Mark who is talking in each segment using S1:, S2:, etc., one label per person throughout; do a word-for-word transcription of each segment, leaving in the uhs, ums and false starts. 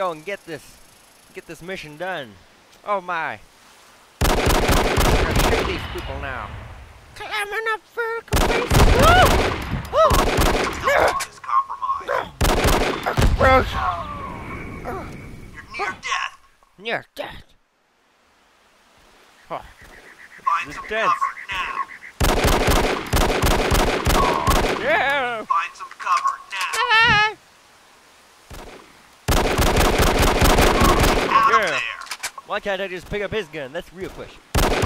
S1: go and get this, get this mission done. Oh my! I'm gonna shoot these people now. Climbing up vertical faces. Oh! Oh!
S2: Is compromised.
S1: Gross.
S2: You're near death.
S1: Near death. Oh.
S2: Find
S1: This
S2: some
S1: death.
S2: cover now.
S1: Yeah.
S2: Find some cover now.
S1: Ah.
S2: Out
S1: Yeah.
S2: of there.
S1: Why can't I just pick up his gun? That's real question.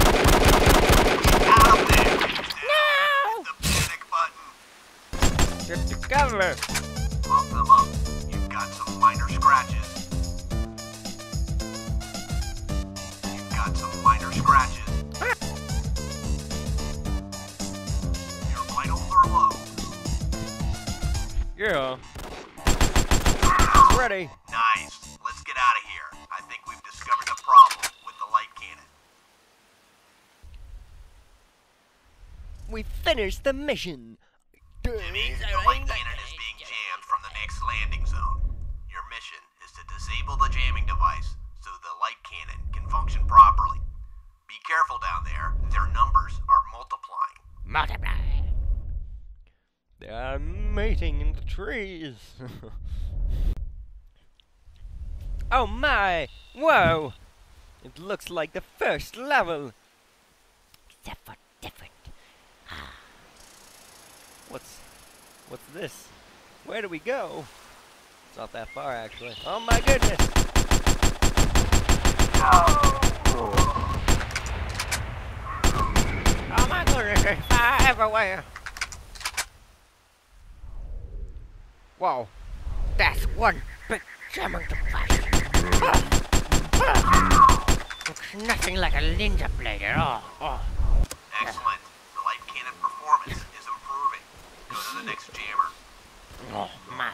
S2: Out of there.
S1: No!
S2: The panic button.
S1: Get the cover.
S2: Bump them up. You've got some minor scratches. You've got some minor scratches. Your vitals are low.
S1: Yeah. Ready.
S2: Nice. Let's get out of here. I think we've discovered the problem with the light cannon.
S1: We finished the mission.
S2: Jimmy, the light cannon is being jammed from the next landing zone. Your mission is to disable the jamming device so the light cannon can function properly. Be careful down there. Their numbers are multiplying.
S1: Multiply. They are mating in the trees. Oh my! Whoa! It looks like the first level. Except for different. What's what's this? Where do we go? It's not that far actually. Oh my goodness! Oh my goodness, there's fire everywhere! Whoa, that's one big jamming device. Looks nothing like a ninja blade at all. Oh.
S2: Excellent. The light cannon performance is improving. Go to the next jammer.
S1: Oh my.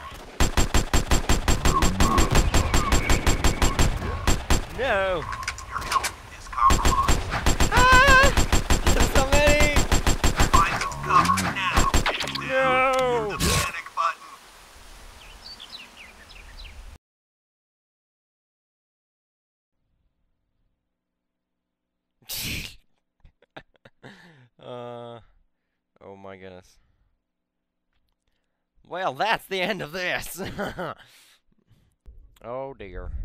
S1: No.
S2: Your health is compromised.
S1: Ah! There's so many.
S2: Find some cover now.
S1: No.
S2: The panic button.
S1: uh, oh my goodness. Well, that's the end of this. Oh dear.